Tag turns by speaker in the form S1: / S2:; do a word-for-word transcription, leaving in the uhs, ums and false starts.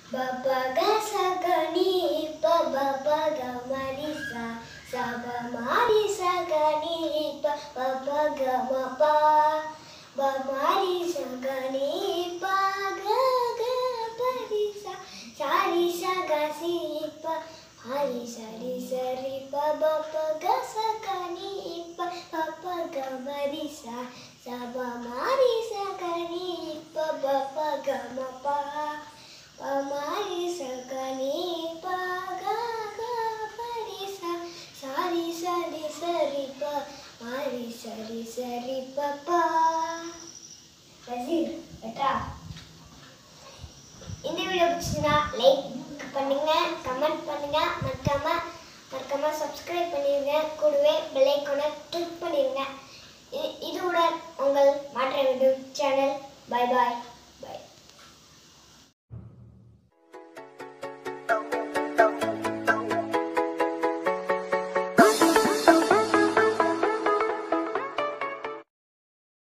S1: Bapa ga sa ga ni pa bapa ga ma ri sa sa ba ma ri sa ga ni pa bapa ga ma pa ba ma ri sa ga ni pa ga ga pa ri sa sa ri sa ga si pa ha ri sa ri sa ri pa bapa ga sa ga ni pa bapa ga ma ri sa sa ba ma ri sa ga ni pa bapa ga ma pa Pamari sakani pa ga ga pari sa sari sari sari pa mari sari sari pa pa. Fazil, betul. இந்த video பிடிச்சிருந்தா like பண்ணுங்க, comment பண்ணுங்க, மறக்காம மறக்காம subscribe பண்ணிருங்க, கூடவே bell ஐகானை click பண்ணிருங்க. இதுவுடன் உங்கள் மாற்ற யூடியூப் சேனல். Bye bye.